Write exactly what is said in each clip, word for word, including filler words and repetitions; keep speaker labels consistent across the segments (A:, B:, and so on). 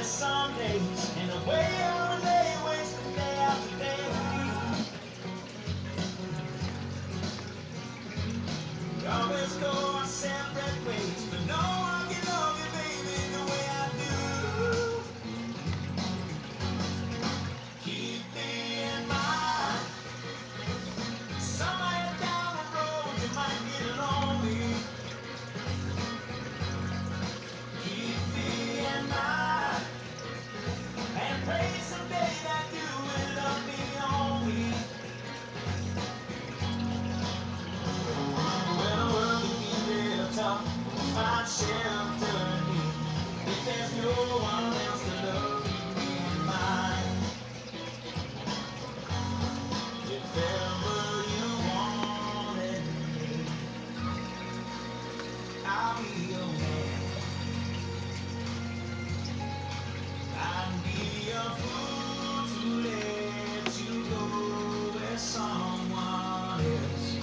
A: some days, and the way I lay wasting day after day. We always go our separate ways, but no one can love you, baby, the way I do. Keep me in mind. Somewhere down the road you might get lonely. Keep me in mind, and pray someday that you will love me only. When the world can be real tough, find shelter in me. If there's no one else to love, keep me in mind. If ever you wanted me, I'll be your man. I'd be a fool to let you go with someone else.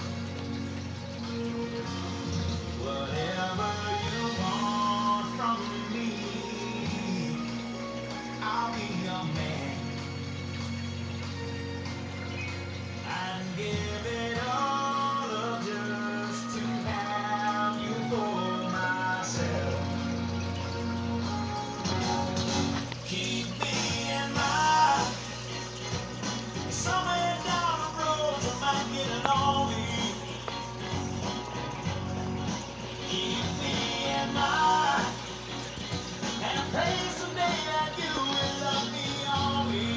A: Whatever you want from me, I'll be your man. I'd give it all up just to have you for myself. Keep me in mind. Somewhere down the road you might get lonely. Keep me in mind, and pray someday that you will love me only.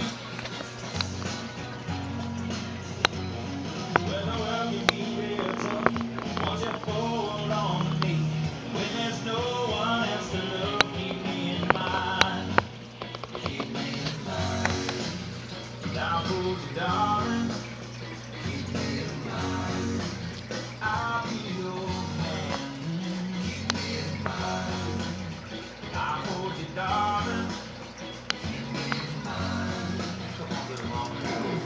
A: When the world can be real tough, won't you hold on to me? When there's no one else to love, keep me in mind. Keep me in mind. And I'll hold you, darling. Keep me in mind. I'll be your man. Keep me in mind. I'll hold you, darling. Keep me in mind. Come on, little mama.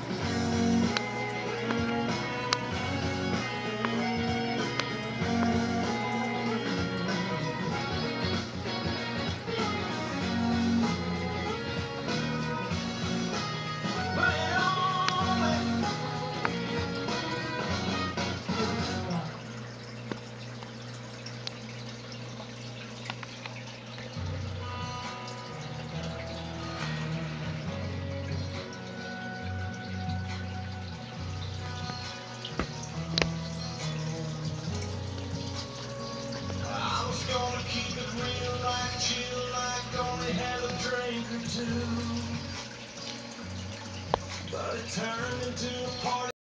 A: Put it on me. I was gonna keep it real, like chill, like only have a drink or two, but it turned into a party.